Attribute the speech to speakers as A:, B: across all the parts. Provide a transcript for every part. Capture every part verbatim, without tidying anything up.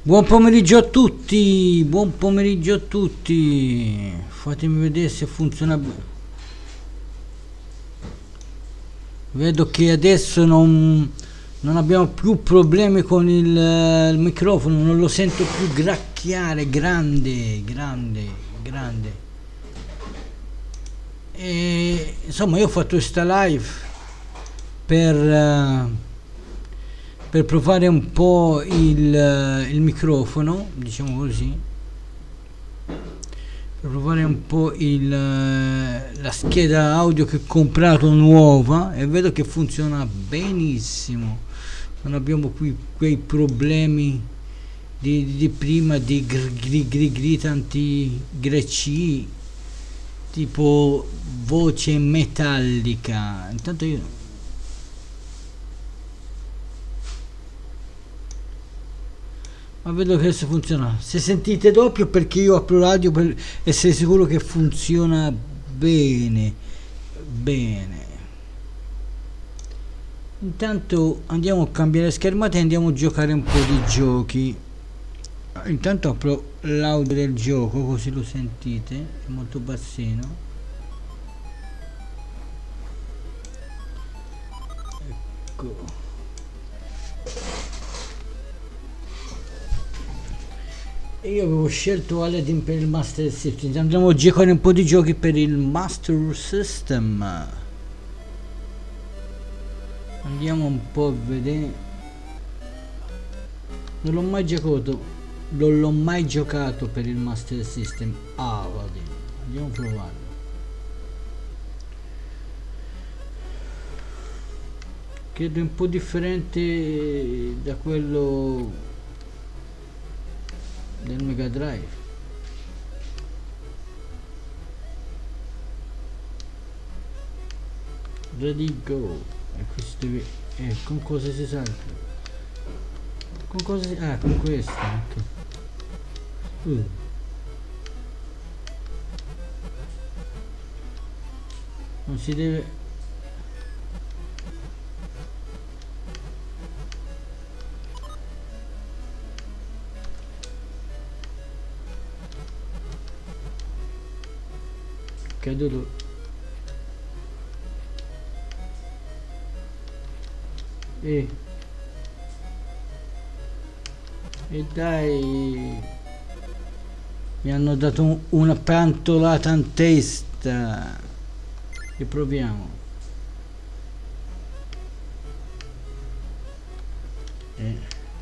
A: Buon pomeriggio a tutti, buon pomeriggio a tutti. Fatemi vedere se funziona bene. Vedo che adesso non, non abbiamo più problemi con il, eh, il microfono, non lo sento più gracchiare, grande, grande, grande. E, insomma, io ho fatto questa live per... eh, per provare un po' il, eh, il microfono, diciamo così, per provare un po' il, eh, la scheda audio che ho comprato nuova e vedo che funziona benissimo. Non abbiamo qui quei problemi di, di, di prima di gri gri gri gri, tanti grecci, tipo voce metallica. Intanto io ma vedo che adesso funziona. Se sentite doppio perché io apro radio per essere sicuro che funziona bene bene. Intanto andiamo a cambiare schermata e andiamo a giocare un po' di giochi. Intanto apro l'audio del gioco così lo sentite, è molto bassino. Ecco. E io avevo scelto Aladdin per il Master System. Andremo a giocare un po' di giochi per il Master System. Andiamo un po' a vedere. Non l'ho mai giocato. Non l'ho mai giocato per il Master System. Aladdin. Andiamo a provarlo. Credo un po' differente da quello del Mega Drive. Ready go. E questo deve, eh, con cosa si salta? Con cosa si, ah, con questo, ok. uh. Non si deve. Caduto. E e dai, mi hanno dato un, una pantolata in testa. E proviamo. E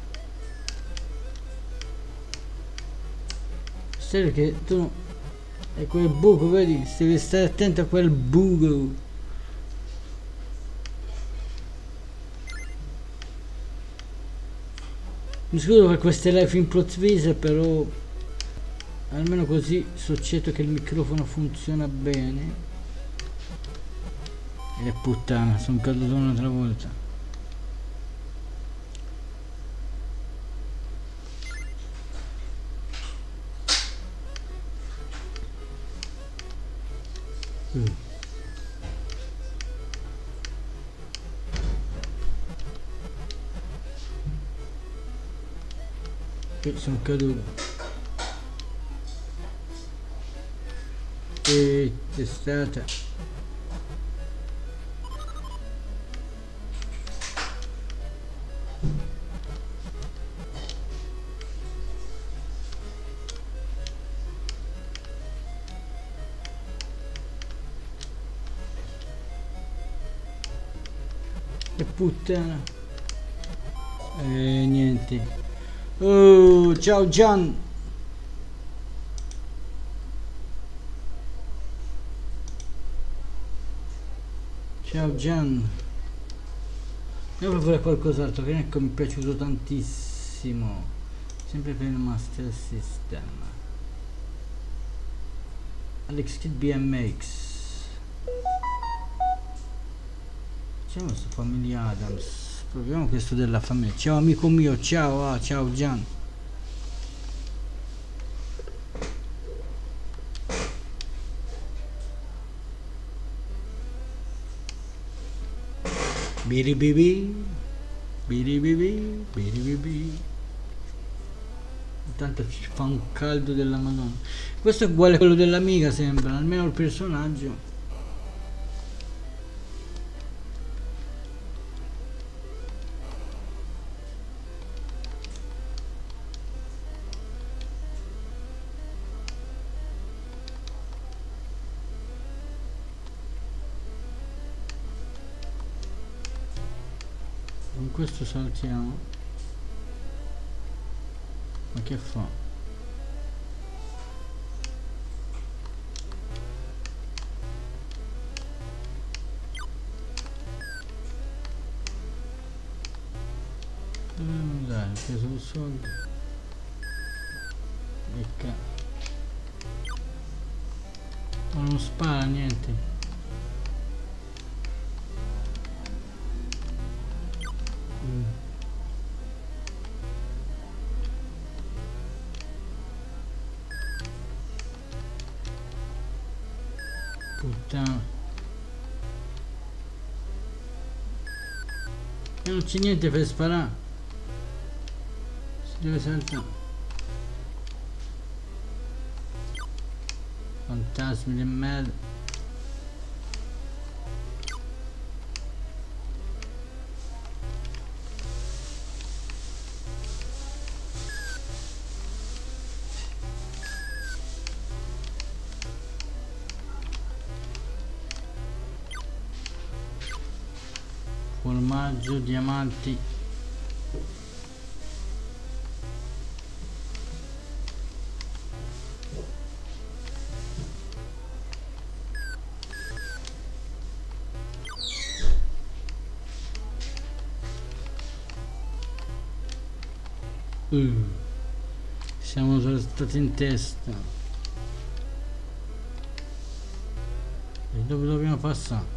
A: sai che tu e quel buco, vedi, devi stare attento a quel buco. Mi scuso per queste live improvvise, però almeno così so certo che il microfono funziona bene. E puttana, sono caduto un'altra volta. Mm. E sono caduto. E testata. E puttana. E niente. Oh, ciao Gian. Ciao Gian. Devo fare qualcos'altro che ecco mi è piaciuto tantissimo. Sempre per il Master System. Alex Kid B M X. Facciamo sto Famiglia Adams. Proviamo questo della famiglia. Ciao amico mio, ciao, ah, ciao Gian. Biribibi, biribibi, biribibi. tanto ci fa un caldo della Madonna. Questo è uguale a quello dell'Amiga, sembra, almeno il personaggio. Con questo saltiamo. Ma che fa? Dobbiamo dare preso il soldo e ca ma non spara niente. mm. Puttana, e non c'è niente per sparare, si deve saltare. Fantasmi di merda. Formaggio, diamanti. Uh, siamo stati in testa. E dove dobbiamo passare?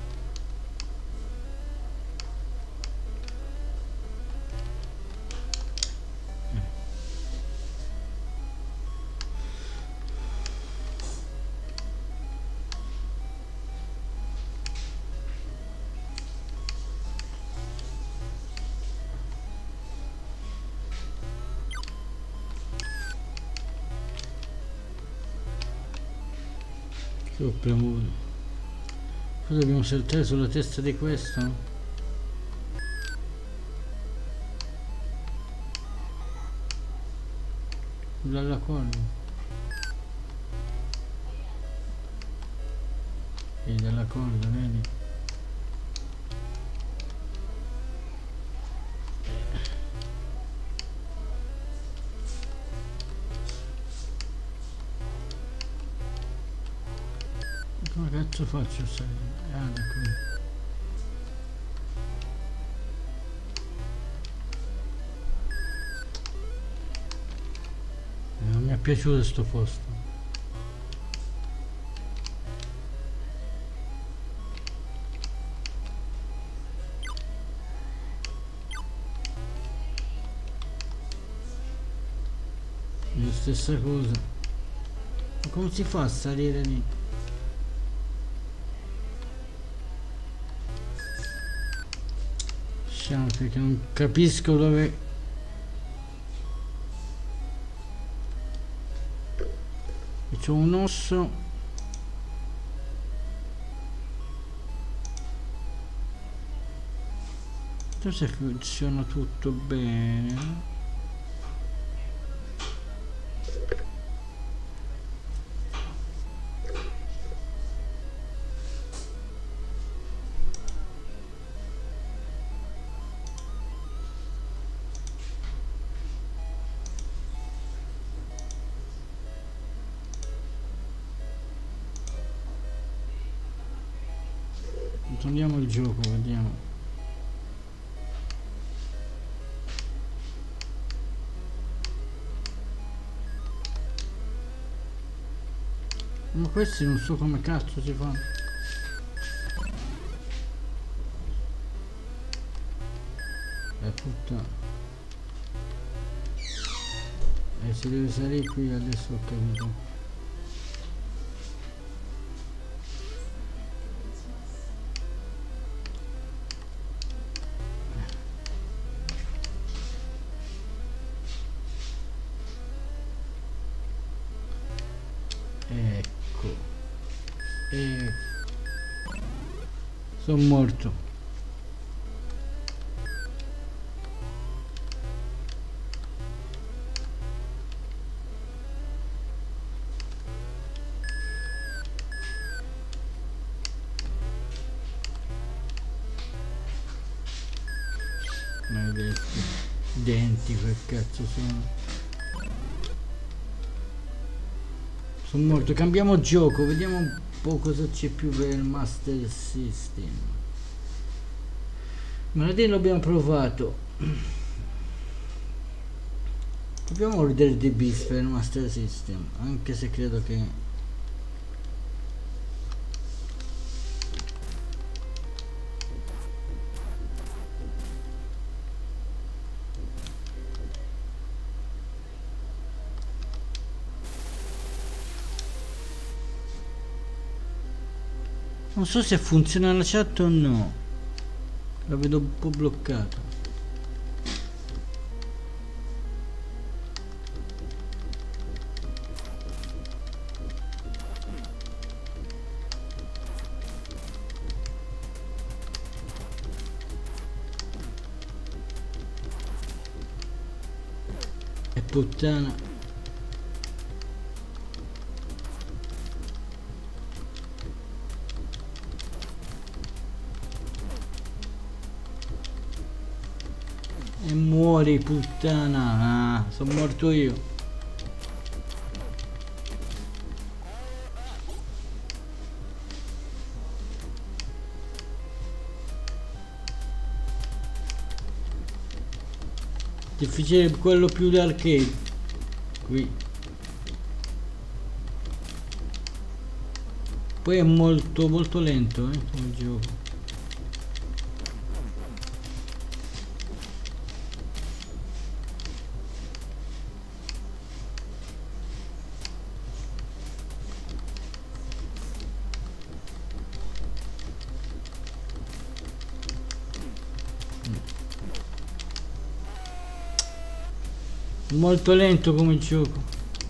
A: Premuto. Poi dobbiamo saltare sulla testa di questo. Dalla corda. E dalla corda, vedi? Come cazzo faccio a salire? Ah, da qui. Eh, non mi è piaciuto sto posto. È la stessa cosa. Ma come si fa a salire lì? Perché non capisco dove. C'ho un osso. Adesso funziona tutto bene. Torniamo il gioco, vediamo. Ma questi non so come cazzo si fa. Eh puttana. E si deve salire qui, adesso ho capito. Sono morto. Maledetti denti, che cazzo sono? Sono morto. Cambiamo gioco, vediamo un po' cosa c'è più per il Master System. Martedì l'abbiamo provato. Proviamo Order the Beast per il Master System, anche se credo che non so se funziona la chat o no, la vedo un po' bloccata. E puttana. E muori puttana. Ah, sono morto io. Difficile quello più da arcade. Qui. Poi è molto molto lento, eh, il gioco. Molto lento come gioco.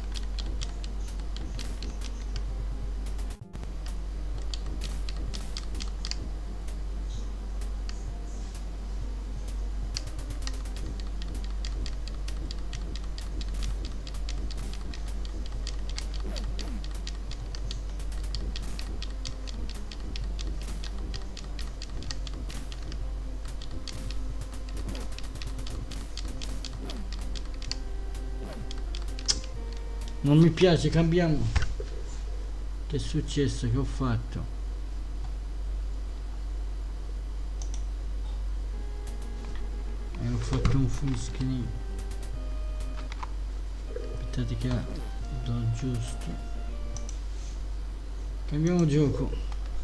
A: Non mi piace, cambiamo. Che è successo? Che ho fatto? E ho fatto un full screen. Aspettate che do giusto. Cambiamo gioco.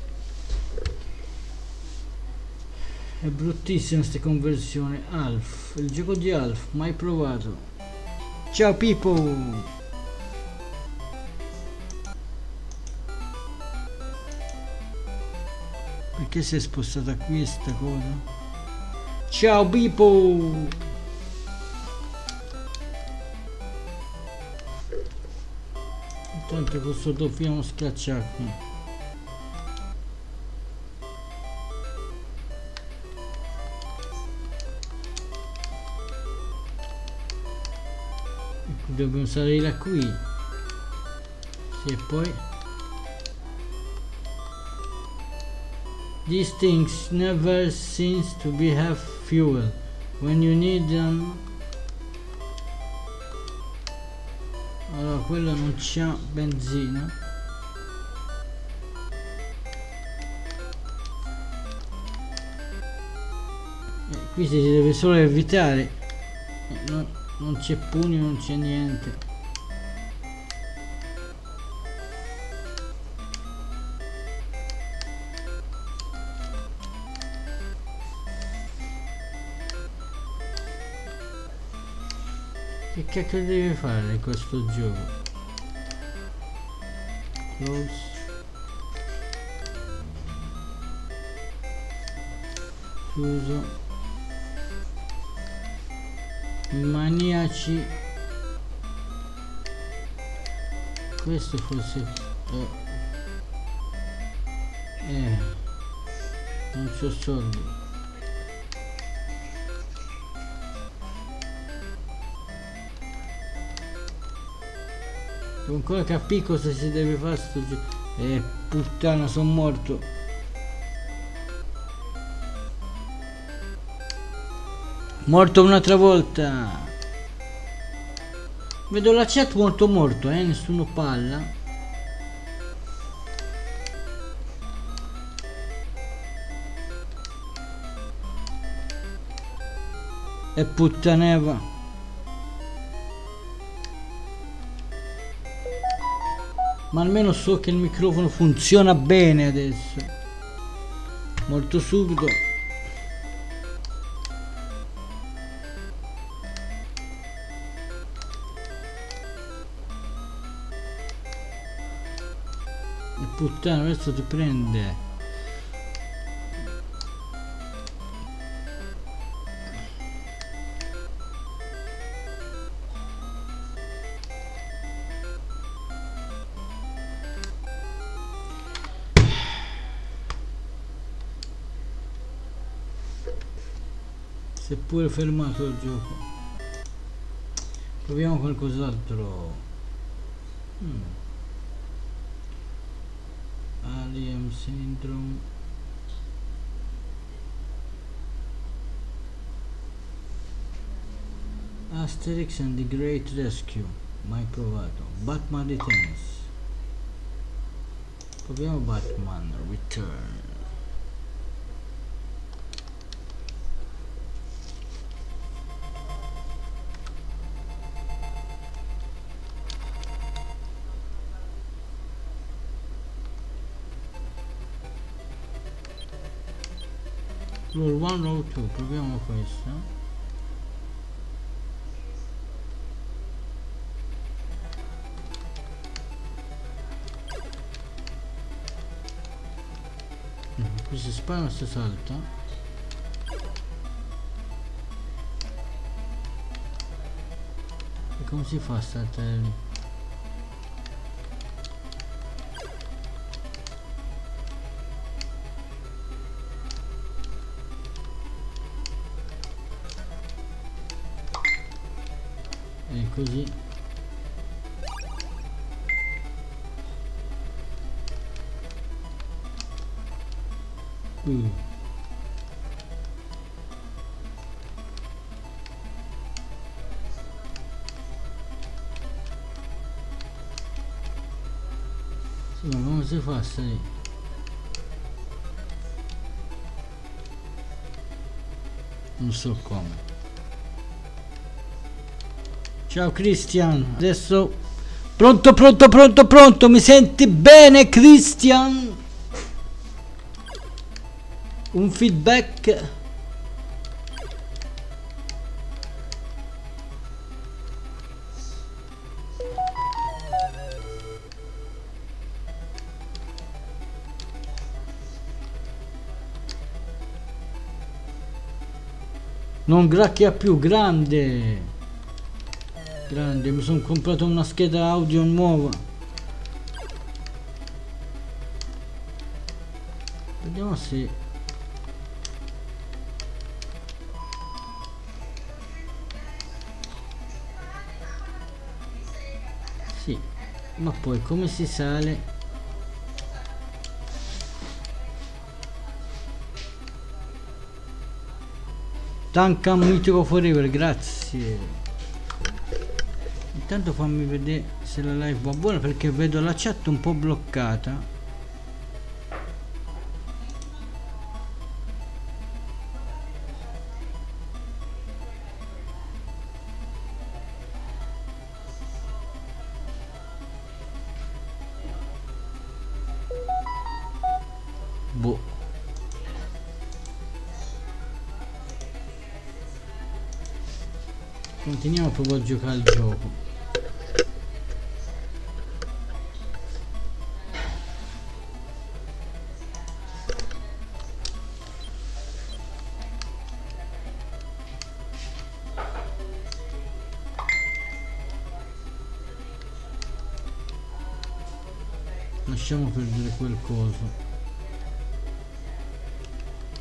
A: È bruttissima questa conversione. Alf, il gioco di Alf, mai provato. Ciao Pippo! Perché si è spostata qui sta cosa? Ciao Pippo! Intanto questo dobbiamo schiacciare qui. Ecco, dobbiamo salire qui. Sì, e poi these things never seems to be have fuel when you need them. Allora quello non c'ha benzina. E qui si deve solo evitare. E non, non c'è pugno, non c'è niente. Che cacchio deve fare questo gioco? Close. Chiuso. Maniaci. Questo forse eh, eh. non c'ho soldi. Devo ancora capire cosa si deve fare sto giro. Eh puttana, sono morto. Morto un'altra volta. Vedo la chat molto morto, eh, nessuno parla. E puttaneva. Ma almeno so che il microfono funziona bene adesso. Molto subito. E puttana, adesso ti prende. Si è pure fermato il gioco. Proviamo qualcos'altro. hmm. Alien Syndrome. Asterix and the Great Rescue. Mai provato. Batman Returns. Proviamo Batman Return. Floor uno o due, proviamo questo. No, qui si spara, si salta. E come si fa a saltare lì? Così. Uh. Sì, ma come si fa a salire? Non so come. Ciao Christian, adesso pronto pronto pronto pronto, mi senti bene Christian? Un feedback? Non gracchia più, grande. Grande, mi sono comprato una scheda audio nuova. Vediamo se sì, ma poi come si sale? Tanka Mitico Forever, grazie. Intanto fammi vedere se la live va buona, perché vedo la chat un po' bloccata. Boh. Continuiamo proprio a giocare al gioco. Lasciamo perdere quel coso.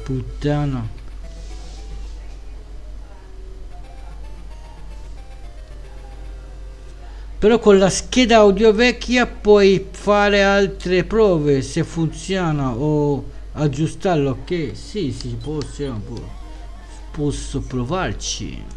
A: puttana. Però con la scheda audio vecchia puoi fare altre prove se funziona o aggiustarlo. Ok, sì, sì, posso, posso provarci.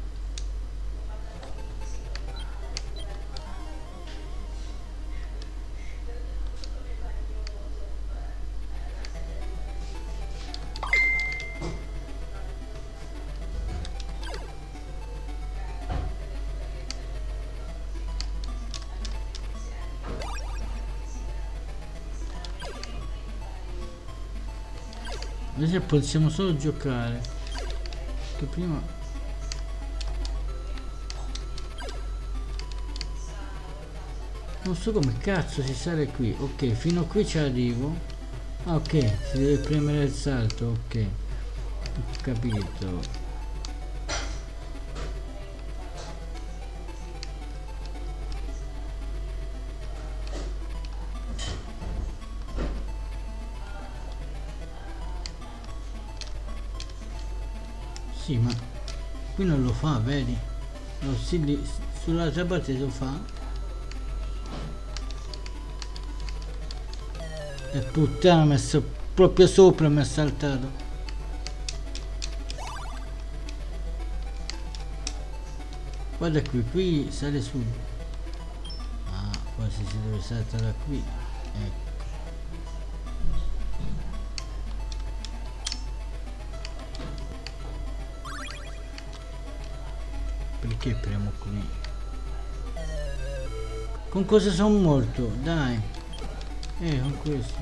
A: Adesso possiamo solo giocare, che prima non so come cazzo si sale qui. Ok, fino a qui ci arrivo. Ah, ok, si deve premere il salto. Ok, ho capito. Sì, ma qui non lo fa, vedi? No, sì, lì, sull'altra parte lo fa. E puttana, mi è messo proprio sopra e mi è saltato. Guarda qui, qui sale su. Ah, quasi si deve saltare da qui. Ecco. Perché premo qui? Con cosa sono morto? Dai. Eh, con questo.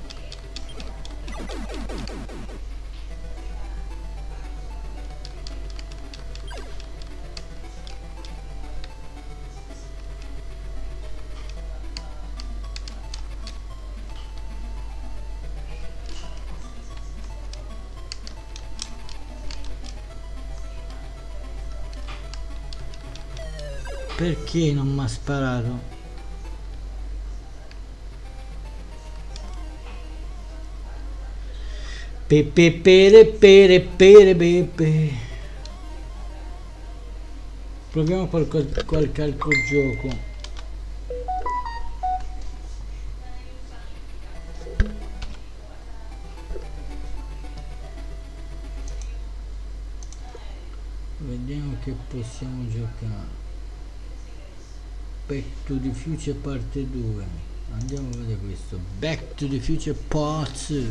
A: Perché non mi ha sparato? Pepe pere pere pere pepe. Proviamo qualche, qualche altro gioco. Vediamo che possiamo giocare. Back to the Future parte due. Andiamo a vedere questo. Back to the Future Part due.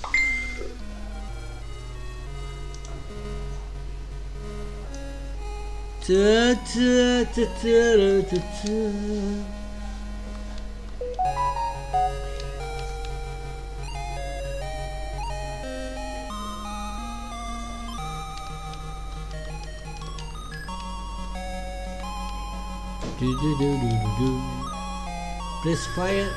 A: Ta ta ta ta ta ta. Do, do, do, do, do, do. Press fire.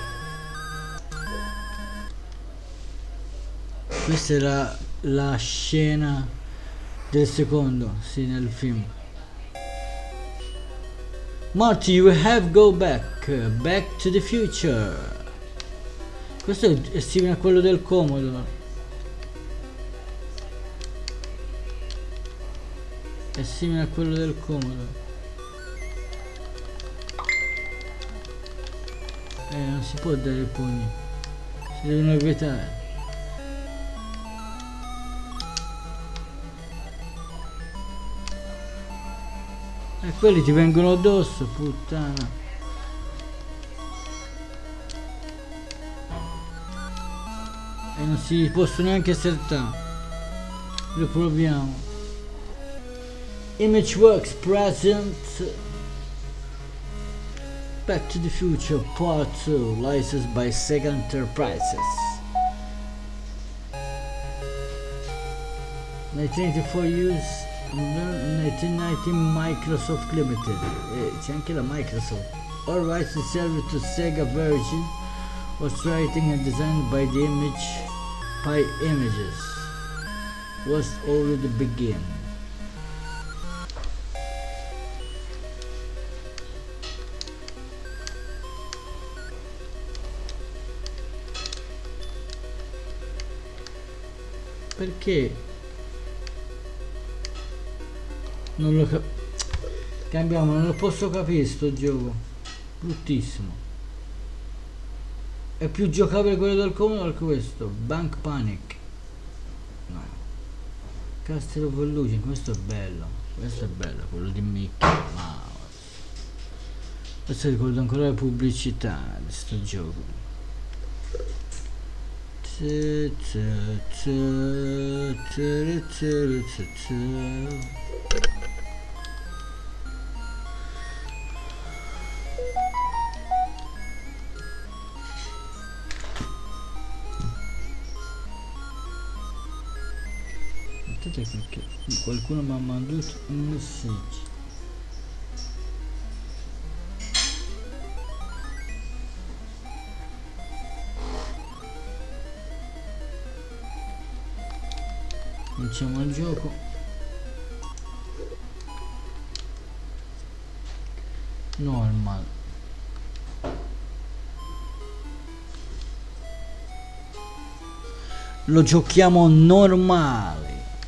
A: Questa è la, la scena del secondo, sì, nel film. Marty, you have go back, back to the future. Questo è, è simile a quello del Commodore. È simile a quello del Commodore. Eh, non si può dare i pugni, si devono evitare. E eh, quelli ti vengono addosso, puttana. E non si possono neanche saltare. Lo proviamo. Imageworks present Back to the Future Part two, licensed by Sega Enterprises. nineteen eighty-four use, nineteen ninety Microsoft Limited. Eh, c'è anche la Microsoft. All rights reserved to Sega Virgin. Was writing and designed by the Image by Images. Was already begin. Perché non lo cap- cambiamo, non lo posso capire sto gioco, bruttissimo. È più giocabile quello del Commodore che questo. Bank Panic, no. Castle of Illusion, questo è bello, questo è bello, quello di Mickey Mouse. Questo ricordo ancora la pubblicità di sto gioco. Tsu, tsu, tsu, tsu, tsu, tsu, tsu. Aspettate perché qualcuno mi ha mandato un messaggio. Cominciamo il gioco. Normal. Lo giochiamo normale.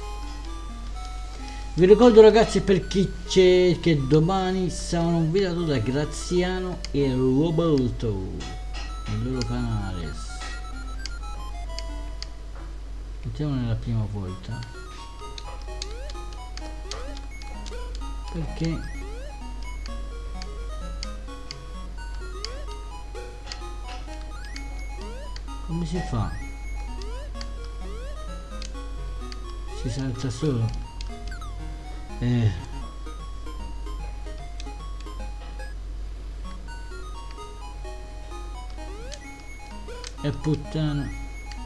A: Vi ricordo ragazzi, per chi c'è, che domani sarà un video da Graziano e Roberto nel loro canale. Mettiamo nella prima volta, perché come si fa? Si salta solo. Eh. E puttana.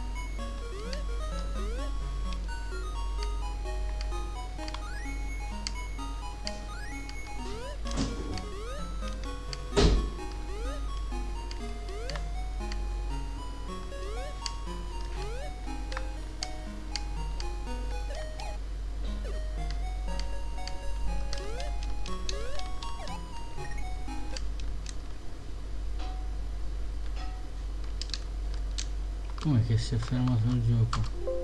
A: Come che si è fermato il gioco?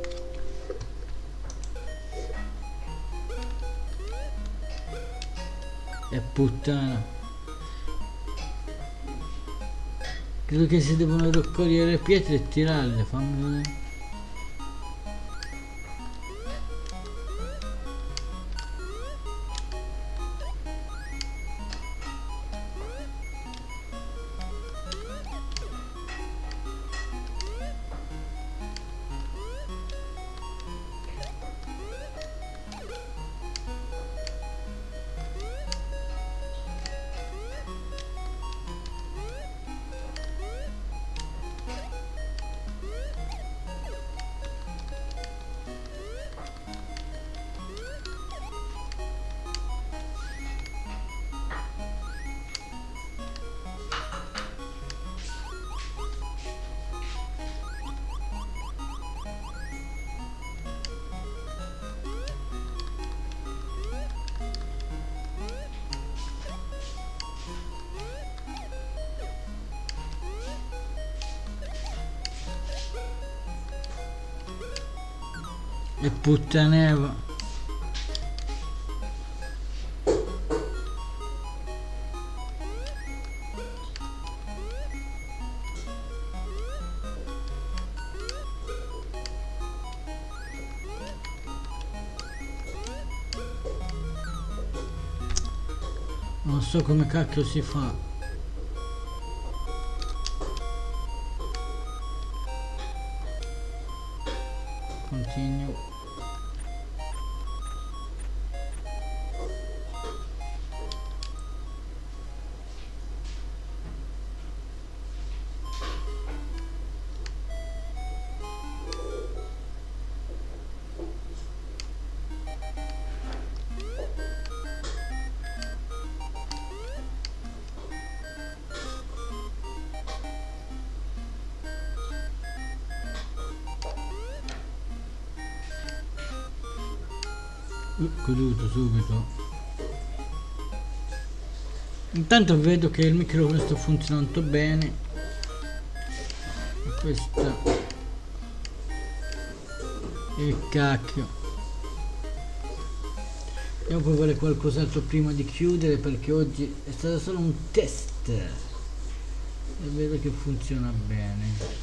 A: E puttana. Credo che si devono raccogliere le pietre e tirarle, fammi vedere. E puttaneva. Non so come cacchio si fa. Continuo. Goduto subito. Intanto vedo che il microfono sta funzionando bene. E questa E cacchio, devo poi fare qualcos'altro prima di chiudere, perché oggi è stato solo un test e vedo che funziona bene.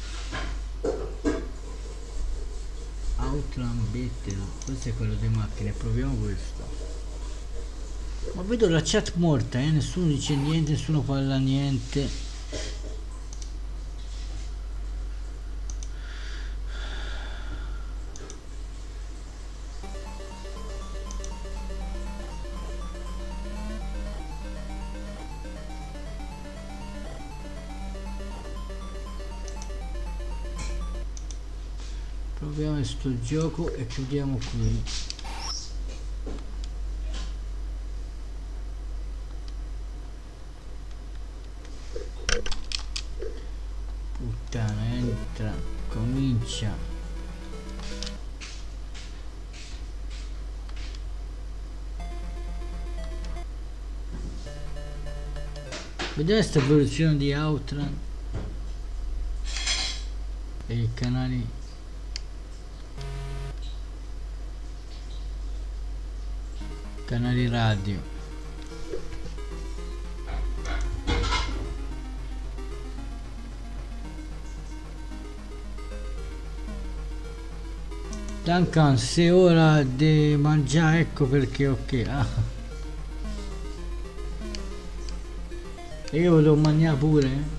A: Outland Battle, questo è quello delle macchine, proviamo questo. Ma vedo la chat morta, eh? Nessuno dice niente, nessuno parla niente. Proviamo questo gioco e chiudiamo qui. Puttana, entra, comincia. Vediamo questa evoluzione di Outrun e i canali. Canali radio. Duncan, se ora di mangiare, ecco perché, ok. Ah. E io volevo mangiare pure, eh?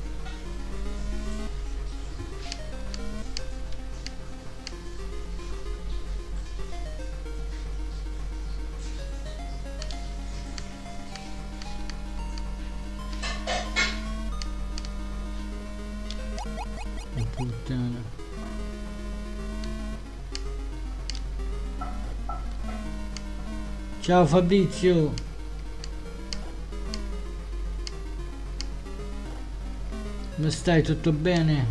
A: Puttana. Ciao Fabrizio. Come stai? Tutto bene?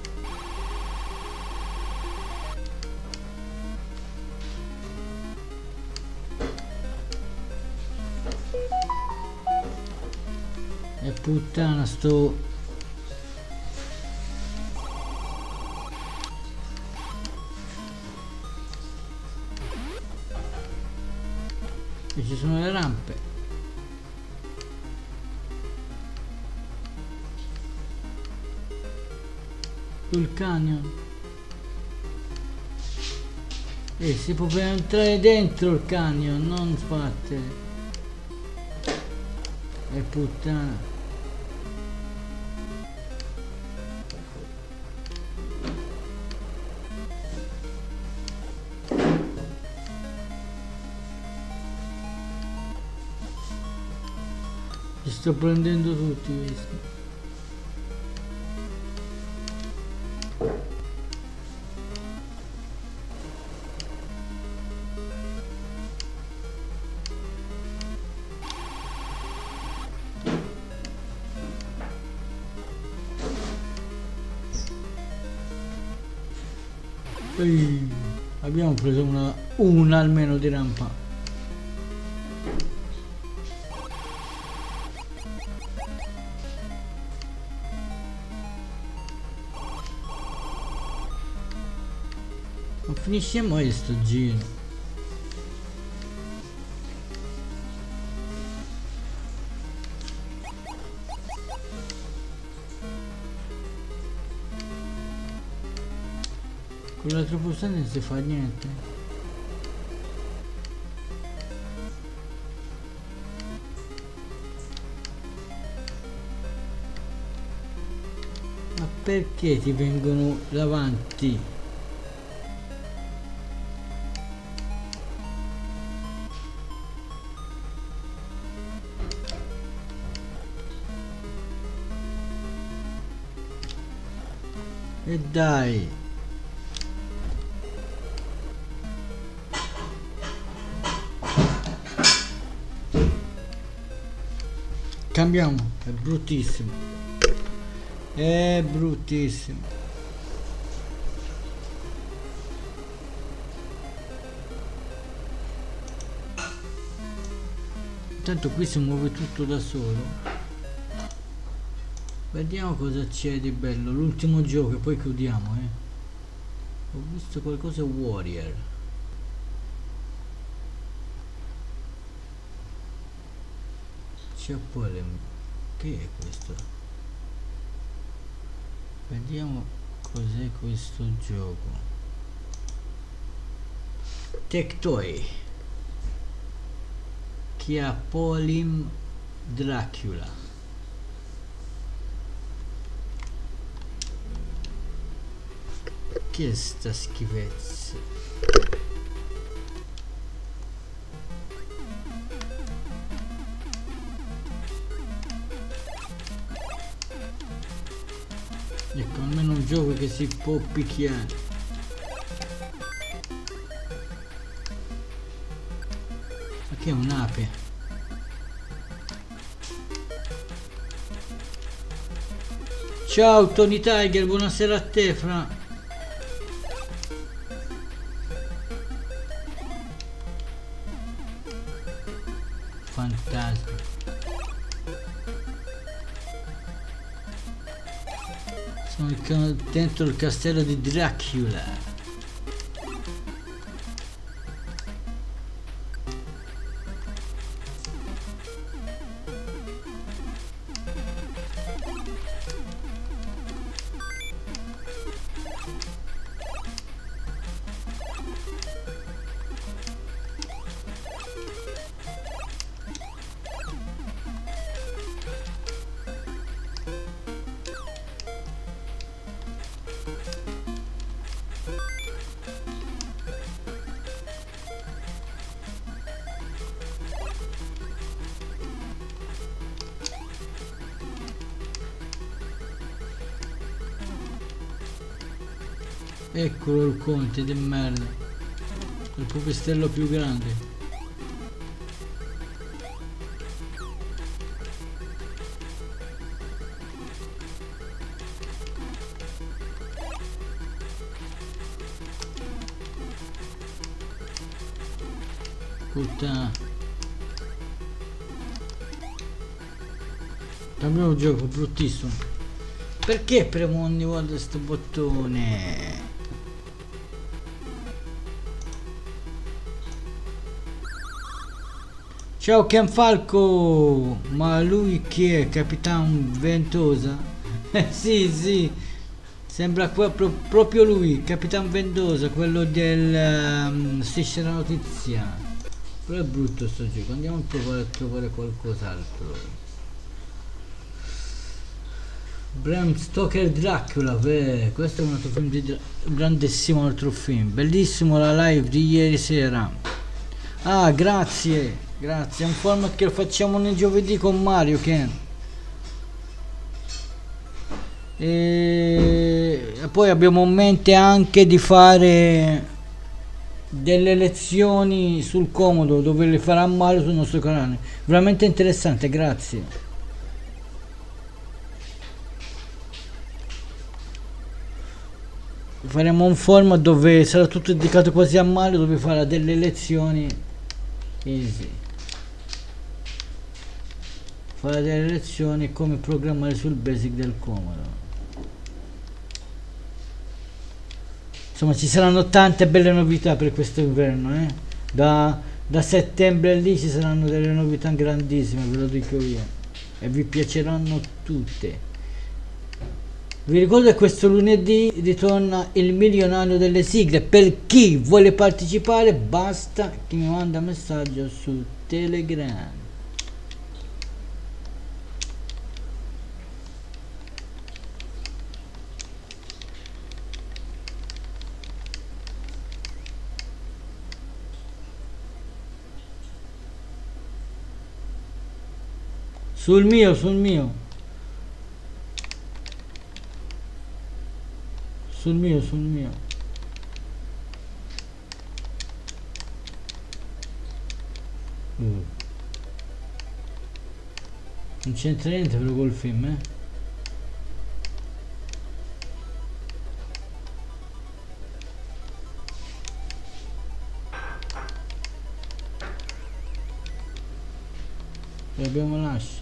A: E puttana sto. E ci sono le rampe. Sul canyon. E si può entrare dentro il canyon, non sbattere. E puttana. Ci sto prendendo tutti questi. Ehi, abbiamo preso una, una almeno di rampa. Non finisce mai sto giro. Con l'altro pulsante non si fa niente. Ma perché ti vengono davanti? E dai. Cambiamo, è bruttissimo. È bruttissimo. Intanto qui si muove tutto da solo. Vediamo cosa c'è di bello. L'ultimo gioco e poi chiudiamo, eh. Ho visto qualcosa Warrior. C'è poi le... che è questo? Vediamo cos'è questo gioco. Tectoy. Che ha Polim Dracula. Che è sta schifezza? Ecco, almeno un gioco che si può picchiare. Ma che è un'ape? Ciao Tony Tiger, buonasera a te, fra. Fantasma. Sono dentro il castello di Dracula. Eccolo il conte di merda, il pupistello più grande. Puttana. Cambiamo gioco, bruttissimo. Perché premo ogni volta questo bottone? Ciao Ken Falco, ma lui chi è? Capitan Ventosa? Eh sì, sì, sembra qua, pro, proprio lui, Capitan Ventosa, quello del um, Striscia la Notizia. Però è brutto sto gioco, andiamo a provare a trovare qualcos'altro. Bram Stoker Dracula, beh, questo è un altro film di Dra grandissimo altro film, bellissimo la live di ieri sera. Ah, grazie. Grazie, è un format che lo facciamo nel giovedì con Mario Ken. E poi abbiamo in mente anche di fare delle lezioni sul Comodo dove le farà Mario sul nostro canale. Veramente interessante, grazie. Faremo un format dove sarà tutto dedicato quasi a Mario, dove farà delle lezioni easy. Fare delle lezioni e come programmare sul basic del Comodo. Insomma, ci saranno tante belle novità per questo inverno, eh? Da, da settembre lì ci saranno delle novità grandissime, ve lo dico io, e vi piaceranno tutte. Vi ricordo che questo lunedì ritorna il milionario delle sigle. Per chi vuole partecipare basta che mi manda messaggio su Telegram. Sul mio, sul mio. Sul mio, sul mio. Mm. Non c'entra niente però col film, eh. E abbiamo lasciato.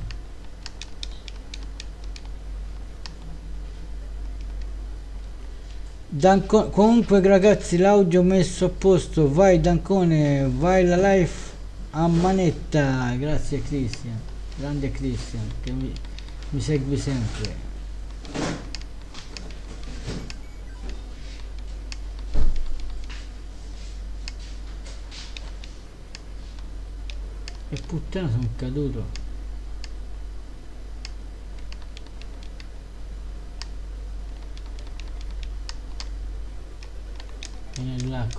A: Danco- comunque ragazzi, l'audio messo a posto. Vai Dancone, vai la live a manetta. Grazie Cristian, grande Cristian che mi, mi segui sempre. E puttana, sono caduto. E nell'acqua.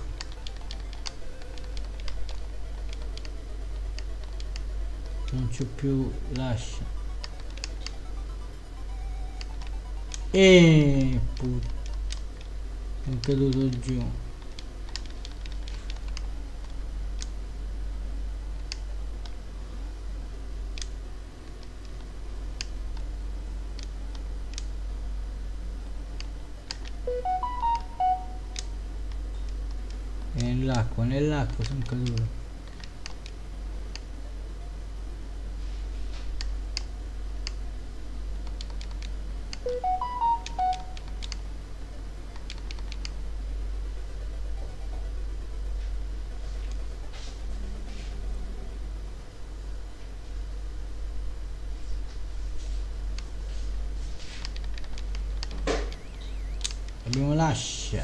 A: Non c'ho più lascia. E puttana, sono caduto giù. Nell'acqua, nell'acqua sono caduto. Abbiamo l'ascia.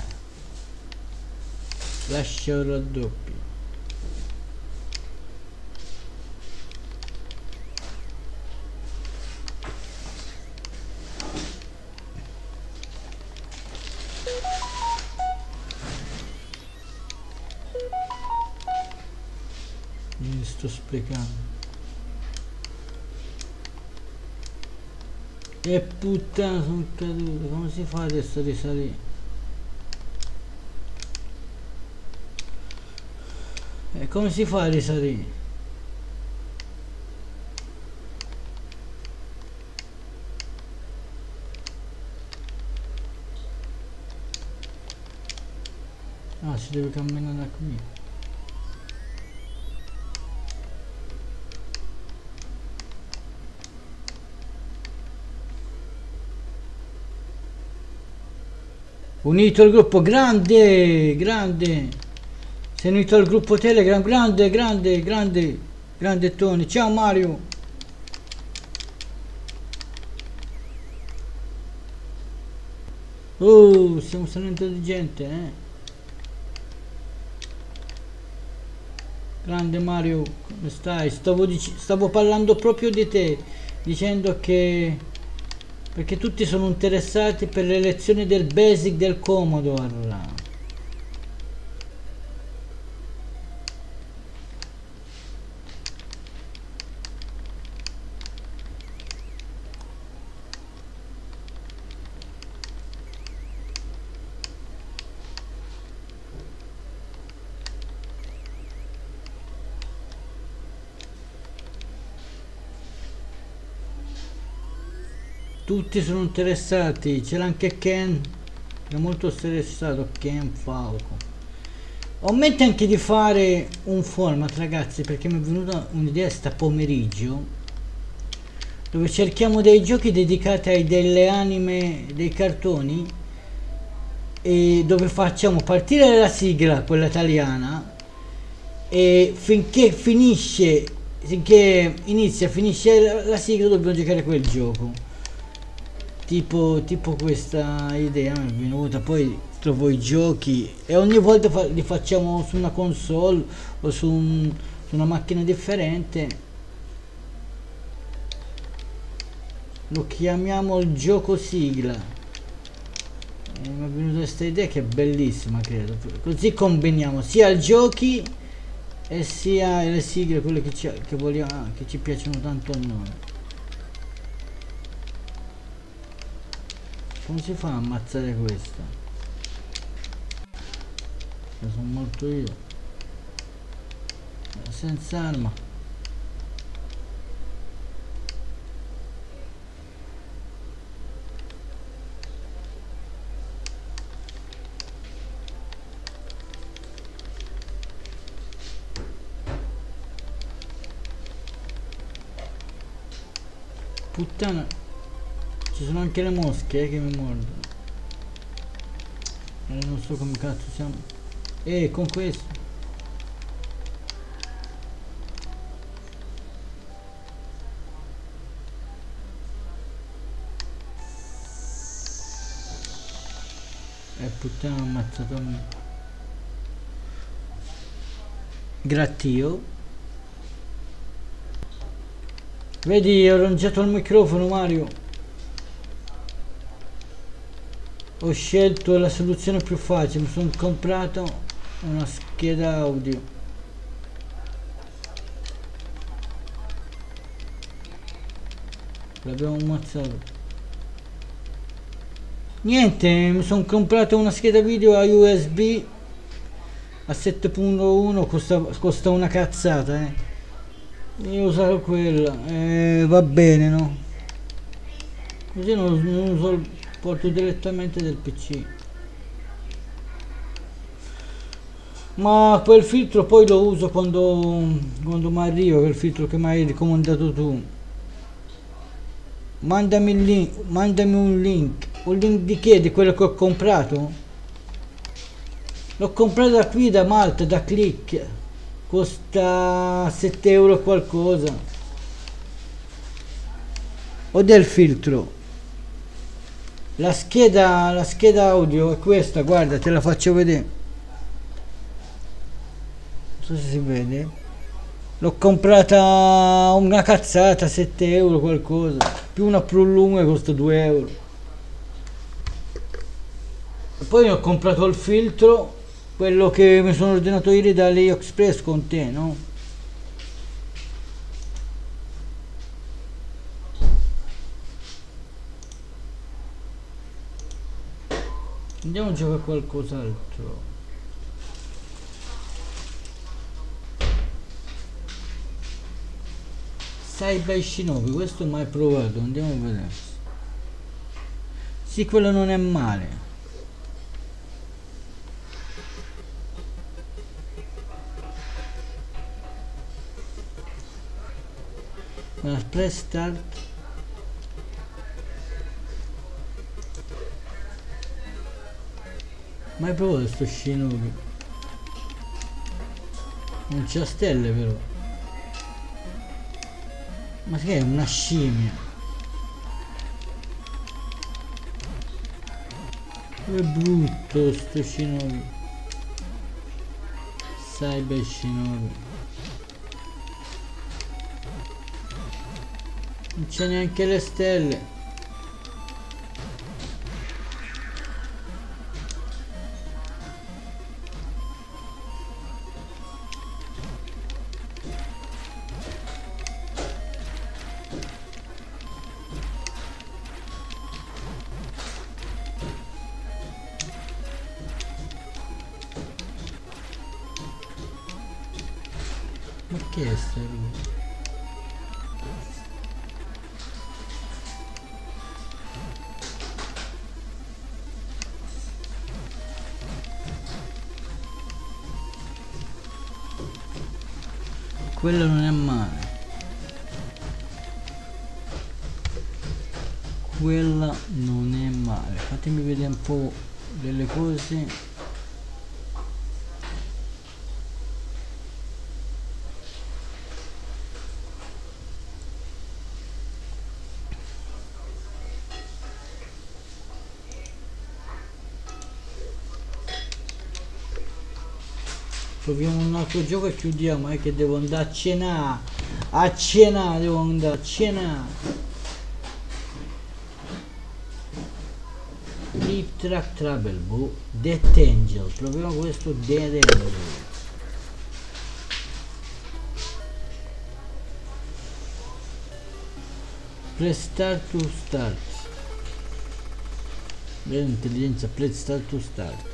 A: Lascia un raddoppio. Mi sto sprecando. E puttana, sono caduto. Come si fa adesso a risalire? E come si fa a risalire? Ah, si deve camminare da qui. Unito il gruppo, grande, grande. Sei unito al gruppo Telegram, grande, grande, grande, grande Tony. Ciao Mario. Oh, siamo stati intelligenti, eh. Grande Mario, come stai? Stavo, dic- stavo parlando proprio di te, dicendo che... perché tutti sono interessati per le lezioni del Basic del Commodore. Tutti sono interessati, c'era anche Ken, è molto interessato, Ken Falco. Ho in mente anche di fare un format, ragazzi, perché mi è venuta un'idea sta pomeriggio, dove cerchiamo dei giochi dedicati ai delle anime, dei cartoni, e dove facciamo partire la sigla, quella italiana, e finché finisce, finché inizia, finisce la, la sigla, dobbiamo giocare quel gioco. Tipo, tipo questa idea mi è venuta, poi trovo i giochi e ogni volta fa- li facciamo su una console o su, un- su una macchina differente. Lo chiamiamo il gioco sigla. E mi è venuta questa idea che è bellissima, credo. Così combiniamo sia i giochi e sia le sigle, quelle che ci, che vogliamo, che ci piacciono tanto a noi. Come si fa a ammazzare questa? Ne sono morto io. Senza arma. Puttana. Ci sono anche le mosche eh, che mi mordono. eh, non so come cazzo siamo. E con questo e eh, puttana, ho ammazzato me. Grattio. Vedi, ho lanciato il microfono, Mario. Ho scelto la soluzione più facile, mi sono comprato una scheda audio. L'abbiamo ammazzato. Niente, mi sono comprato una scheda video a U S B a sette punto uno, costa, costa una cazzata, eh. Io userò quella, eh, va bene, no? Così non, non uso il porto direttamente del P C. Ma quel filtro poi lo uso quando, quando mi arriva, quel filtro che mi hai ricomandato tu. Mandami il link, mandami un link. Un link di che? Di quello che ho comprato? L'ho comprato da qui, da Malta, da Click. Costa sette euro qualcosa. Ho del filtro. La scheda, la scheda audio è questa, guarda, te la faccio vedere. Non so se si vede. L'ho comprata una cazzata, sette euro qualcosa. Più una Prolume costa due euro. E poi ho comprato il filtro, quello che mi sono ordinato ieri da AliExpress con te, no? Andiamo a giocare qualcos'altro. Cyber Shinobi, questo mai provato, andiamo a vedere. Sì, quello non è male. Ma press start. Mai provato sto Shinobi. Non c'ha stelle però. Ma che è una scimmia? È brutto sto Shinobi. Cyber Shinobi. Non c'è neanche le stelle. Ma che è sta roba? Quello non è male. Quella non è male. Fatemi vedere un po' delle cose. Proviamo un altro gioco e chiudiamo, è che devo andare a cenare. A cenare, devo andare a cenare. Deep Track Trouble, boh. Death Angel, proviamo questo Death Angel. Press start to start. Bene, intelligenza, press start to start.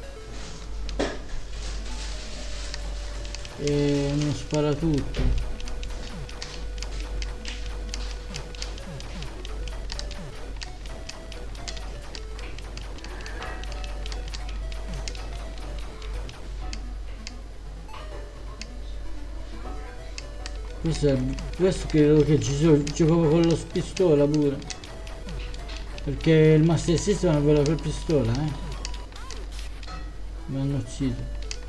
A: E non spara tutto. Questo è, questo credo che ci so, giocavo con lo pistola pure, perché il Master System è bello per pistola, eh. mi hanno ucciso.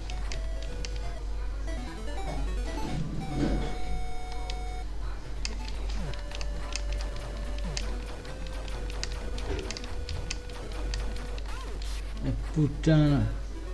A: E puttana.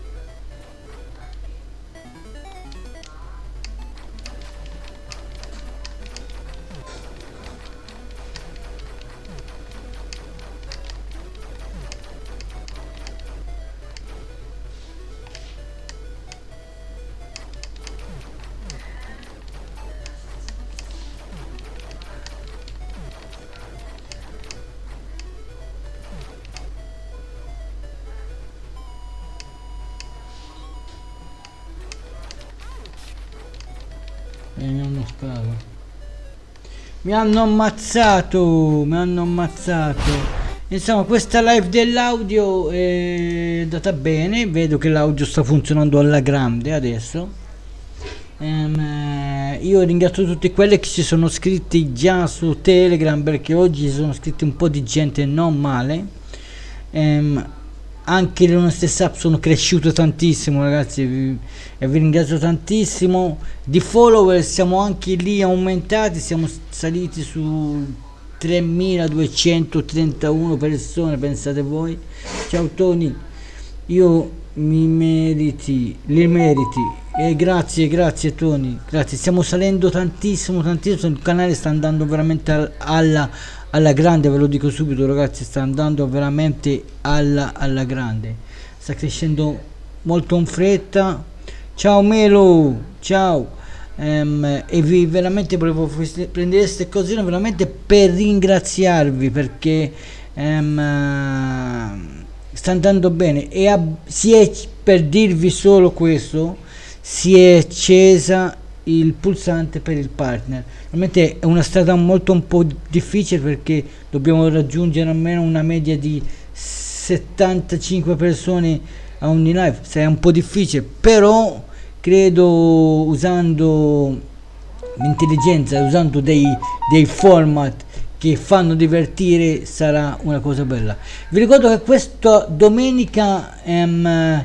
A: E mi hanno sparato. Mi hanno ammazzato, mi hanno ammazzato. Insomma, questa live dell'audio è andata bene, vedo che l'audio sta funzionando alla grande adesso. Um, io ringrazio tutti quelli che si sono iscritti già su Telegram, perché oggi si sono iscritti un po' di gente, non male. Um, anche le nostre app sono cresciute tantissimo, ragazzi, vi, e vi ringrazio tantissimo. Di follower siamo anche lì aumentati, siamo saliti su tremiladuecentotrentuno persone, pensate voi. Ciao Tony, io mi meriti, li meriti, e grazie, grazie Tony, grazie. Stiamo salendo tantissimo, tantissimo, il canale sta andando veramente alla alla grande, ve lo dico subito ragazzi, sta andando veramente alla, alla grande, sta crescendo molto in fretta. Ciao Melo, ciao. Um, e vi veramente volevo prendere queste cosine veramente per ringraziarvi, perché um, sta andando bene, e a, si è, per dirvi solo questo, si è accesa il pulsante per il partner. Realmente è una strada molto un po' difficile, perché dobbiamo raggiungere almeno una media di settantacinque persone a ogni live, è un po' difficile, però credo usando l'intelligenza, usando dei, dei format che fanno divertire, sarà una cosa bella. Vi ricordo che questa domenica ehm,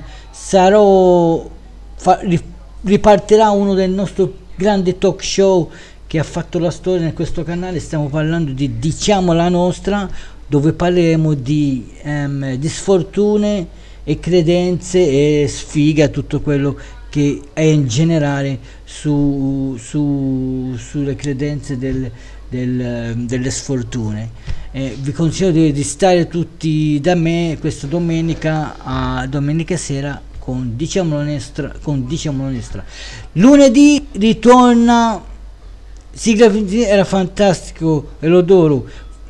A: sarò fa, ripartirà uno del nostro grande talk show che ha fatto la storia in questo canale. Stiamo parlando di Diciamo la Nostra, dove parleremo di, um, di sfortune e credenze e sfiga, tutto quello che è in generale su, su, sulle credenze del, del, delle sfortune. Eh, vi consiglio di, di stare tutti da me questa domenica, a domenica sera, con Diciamo la Nostra, con Diciamo la Nostra. Lunedì ritorna sigla, era fantastico e lo adoro.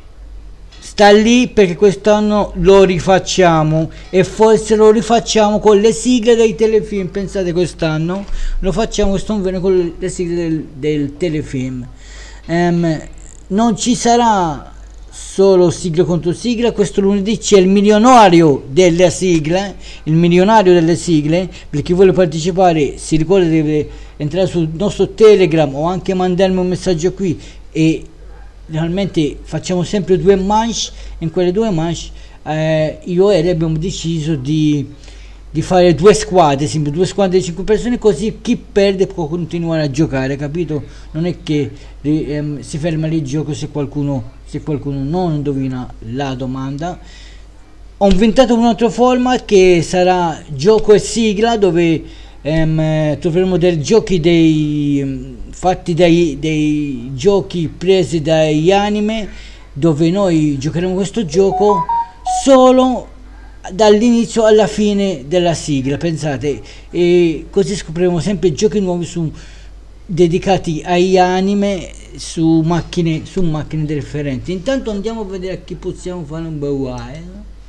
A: Sta lì perché quest'anno lo rifacciamo, e forse lo rifacciamo con le sigle dei telefilm. Pensate, quest'anno lo facciamo quest'anno con le sigle del, del telefilm. Um, non ci sarà solo sigla contro sigla, questo lunedì c'è il milionario delle sigle, il milionario delle sigle. Per chi vuole partecipare si ricorda di deve entrare sul nostro Telegram o anche mandarmi un messaggio qui, e realmente facciamo sempre due manche. In quelle due manche eh, io e lei abbiamo deciso di, di fare due squadre, sempre due squadre di cinque persone, così chi perde può continuare a giocare, capito? Non è che ehm, si ferma lì il gioco se qualcuno se qualcuno non indovina la domanda. Ho inventato un altro format che sarà gioco e sigla, dove ehm, troveremo dei giochi dei fatti dai, dei giochi presi dagli anime, dove noi giocheremo questo gioco solo dall'inizio alla fine della sigla, pensate, e così scopriremo sempre giochi nuovi su, dedicati agli anime, su macchine su macchine differenti. Intanto andiamo a vedere a chi possiamo fare un bel while.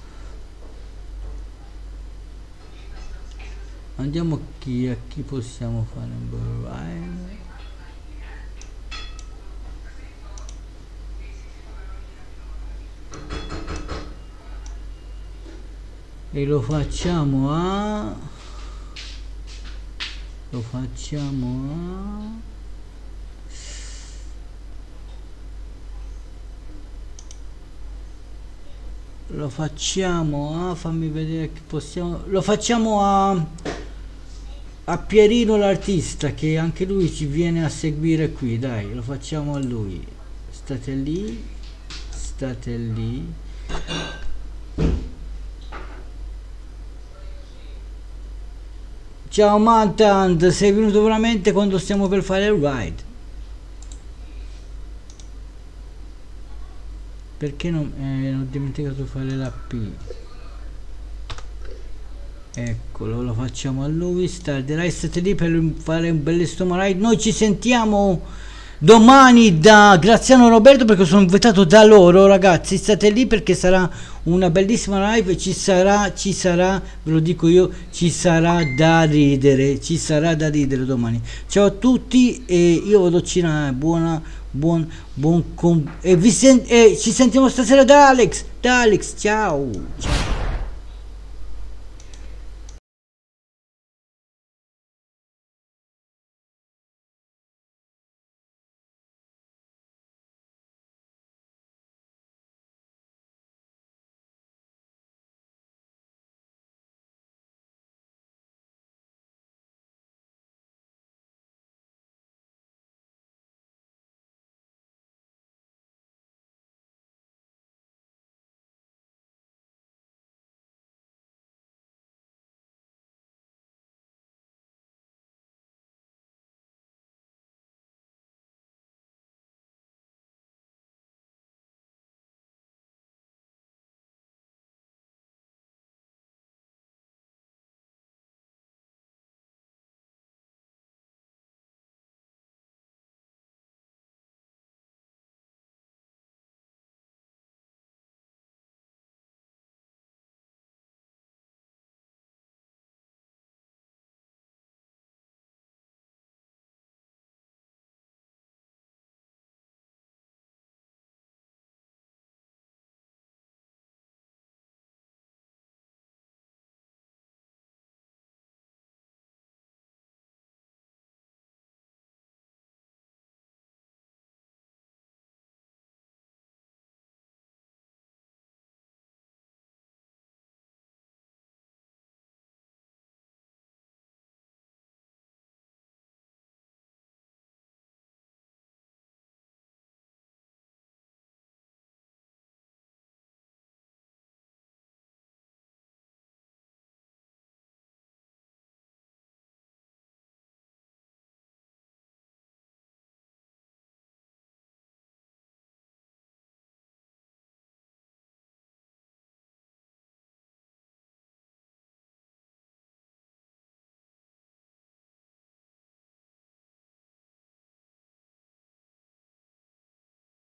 A: Andiamo a chi a chi possiamo fare un bel while. E lo facciamo a lo facciamo a lo facciamo a, fammi vedere che possiamo, lo facciamo a a Pierino l'artista, che anche lui ci viene a seguire qui, dai, lo facciamo a lui. State lì, state lì. Ciao Mantant, sei venuto veramente quando stiamo per fare il ride. Perché non, eh, non ho dimenticato di fare la P. Eccolo, lo facciamo a lui. Starderai, state lì per fare un bellissimo ride. Noi ci sentiamo domani da Graziano Roberto, perché sono invitato da loro, ragazzi. State lì perché sarà una bellissima live. Ci sarà, ci sarà, ve lo dico io, ci sarà da ridere. Ci sarà da ridere domani. Ciao a tutti e io vado a cena. Buona, buon, buon com- e, vi sen- e ci sentiamo stasera da Alex. Da Alex, ciao. Ciao.